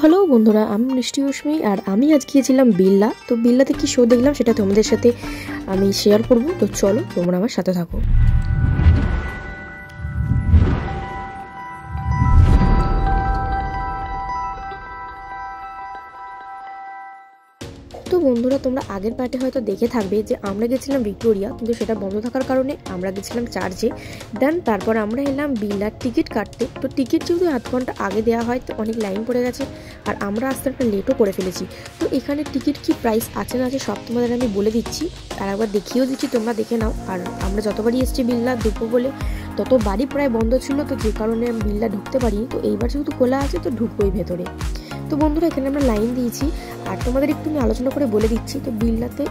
Hello বন্ধুরা, আমি মিষ্টি অস্মি আর আমি আজ গিয়েছিলাম বিড়লা। তো বিড়লাতে কি শো দেখলাম সেটা তোমাদের সাথে আমি শেয়ার করব। তো চলো তোমরা আমার সাথে থাকো। তো বন্ধুরা, তোমরা আগের পার্টে হয়তো দেখে থাকবে যে আমরা গেছিলাম ভিক্টোরিয়া, কিন্তু সেটা বন্ধ থাকার কারণে আমরা গেছিলাম চার্চে। দেন তারপর আমরা এলাম বিড়লার টিকিট কাটতে। তো টিকিট যেহেতু আধ ঘন্টা আগে দেওয়া হয়, তো অনেক লাইন পড়ে গেছে আর আমরা আসতে একটা লেটও করে ফেলেছি। তো এখানে টিকিট কি প্রাইস আছে না আছে সব তোমাদের আমি বলে দিচ্ছি আর একবার দেখিয়েও দিচ্ছি, তোমরা দেখে নাও। আর আমরা যতবারই এসেছি বিড়লা ঢুকবো বলে ততবারই প্রায় বন্ধ ছিল, তো যে কারণে আমি বিড়লা ঢুকতে পারিনি। তো এইবার যেহেতু খোলা আছে তো ঢুকবোই ভেতরে। তো বন্ধুরা, এখানে আমরা লাইন দিয়েছি আর তোমাদের একটু আমি আলোচনা করে বলে দিচ্ছি। তো বিড়লাতে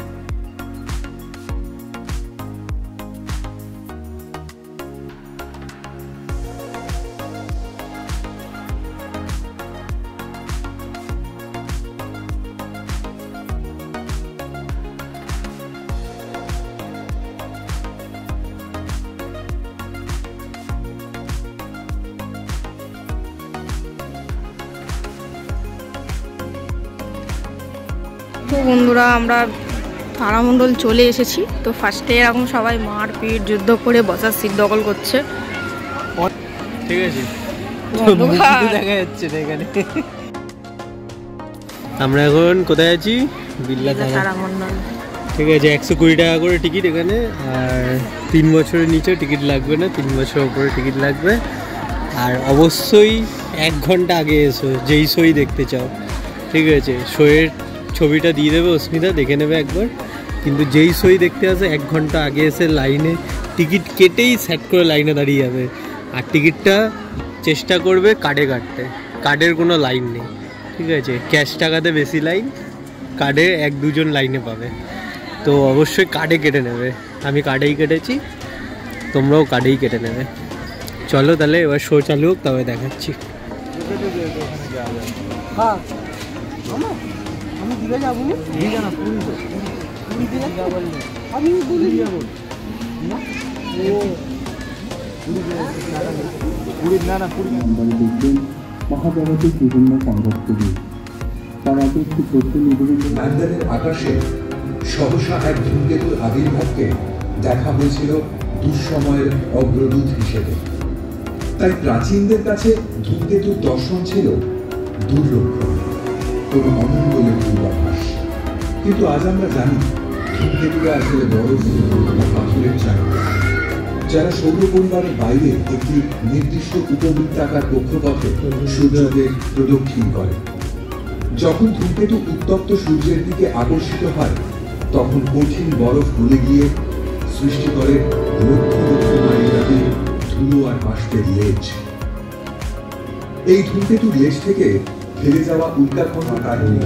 তো বন্ধুরা, আমরা তারামণ্ডল চলে এসেছি। তো ফার্স্টে এরকম সবাই মারপিট যুদ্ধ করে বসার সিট দখল করছে, ঠিক আছে। দেখা যাচ্ছে না এখানে। আমরা এখন কোথায় আছি? বিড়লা তারামণ্ডল। ঠিক আছে, 120 টাকা করে টিকিট এখানে। আর 3 বছরের নিচে টিকিট লাগবে না, 3 বছর উপরে টিকিট লাগবে। আর অবশ্যই 1 ঘন্টা আগে এসো যেই শোই দেখতে চাও, ঠিক আছে। শোয়ের ছবিটা দিয়ে দেবে অস্মিতা, দেখে নেবে একবার। কিন্তু যেই শোই দেখতে আসে 1 ঘন্টা আগে এসে লাইনে টিকিট কেটেই সেট করে লাইনে দাঁড়িয়ে যাবে। আর টিকিটটা চেষ্টা করবে কার্ডে কাটতে, কার্ডের কোনো লাইন নেই, ঠিক আছে। ক্যাশ টাকাতে বেশি লাইন, কার্ডে 1-2 জন লাইনে পাবে। তো অবশ্যই কার্ডে কেটে নেবে। আমি কার্ডেই কেটেছি, তোমরাও কার্ডেই কেটে নেবে। চলো তাহলে এবার শো চালু হোক, তবে দেখাচ্ছি। হ্যাঁ, আমি দিকে যাবো না, আমি বলি যাবো মহাজাগতিক বিভিন্ন সংঘর্ষগুলি তারা একটি লন্ডনের আকাশে সহসা এক ধূমকেতুর আবির্ভাবকে দেখা হয়েছিল দুঃসময়ের অগ্রদূত হিসেবে। তাই প্রাচীনদের কাছে ধূমকেতুর দর্শন ছিল দুর্লক্ষণ, কোনো অমঙ্গলের পূর্বাভাস। কিন্তু আজ আমরা জানি ধূমকেতুরা আসলে বরফ বা পাথরের চাকা, যারা সৌর পরিবারের বাইরে একটি নির্দিষ্ট উপবৃত্তাকার কক্ষপথে সূর্যকে প্রদক্ষিণ করে। যখন ধূমকেতু উত্তপ্ত সূর্যের দিকে আকর্ষিত হয়, তখন কঠিন বরফ গলে গিয়ে সৃষ্টি করে লক্ষ লক্ষ মাইল ব্যাপী ধুলো আর বাষ্পের লেজ। এই ধূমকেতুর লেজ থেকে ফেলে যাওয়া উল্কাখণ্ড কারণে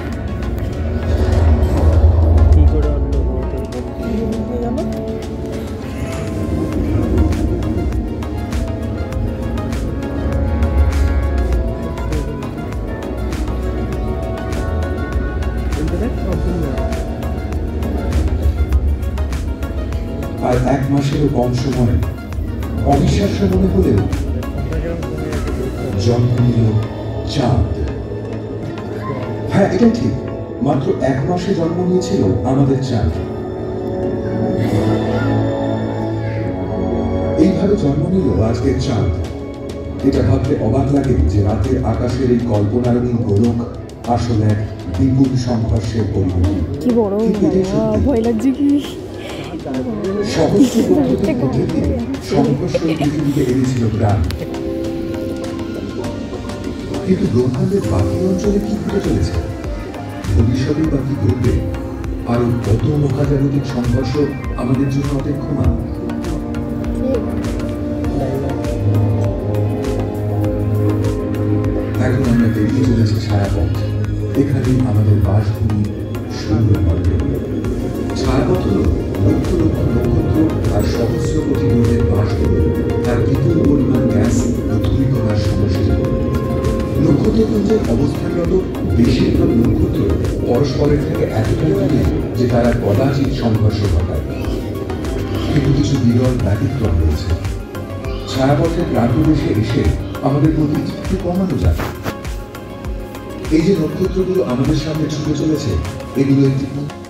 আর 1 মাসেরও কম সময়ে অবিশ্বাস্য মনে হলেও জন্ম নিল চাঁদ। হ্যাঁ, এটা ঠিক, মাত্র 1 মাসে জন্ম নিয়েছিল আমাদের চাঁদ। এইভাবে জন্ম নিল আজকের চাঁদ। এটা ভাবতে অবাক লাগে যে রাতের আকাশের এই কল্পনারঙিন গোলক আসলে এক বিপুল সংঘর্ষের পরিণতি। কি বড় ভয় লাগছে কি সহস্র পদ্ধতির মধ্যে দিয়ে সংঘর্ষ পৃথিবীতে এনেছিল প্রাণ। কিন্তু ব্রহ্মাণ্ডের বাকি অঞ্চলে কি ঘটে চলেছে, ভবিষ্যতে বা কি ঘটবে, আরো কত মহাজাগতিক সংঘর্ষ আমাদের জন্য অপেক্ষমান। এখন আমরা বেরিয়ে চলেছি ছায়াপথ। এখানেই আমাদের বাসভূমি সৌরমণ্ডল। ছায়াপথ হল লক্ষ লক্ষ নক্ষত্র আর সহস্র কোটি গ্রহের বাসভূমি, আর বিপুল পরিমাণ গ্যাস ও ধূলিকণার সমষ্টি। নক্ষত্রপুঞ্জের অবস্থানরত বেশিরভাগ নক্ষত্র পরস্পরের থেকে এতটাই দূরে যে তারা কদাচিৎ সংঘর্ষ ঘটায়। কিন্তু কিছু বিরল ব্যতিক্রম রয়েছে। ছায়াপথের প্রান্তদেশে এসে আমাদের প্রতি একটু কমানো যায়। এই যে নক্ষত্রগুলো আমাদের সামনে ছুটে চলেছে, এগুলো একটি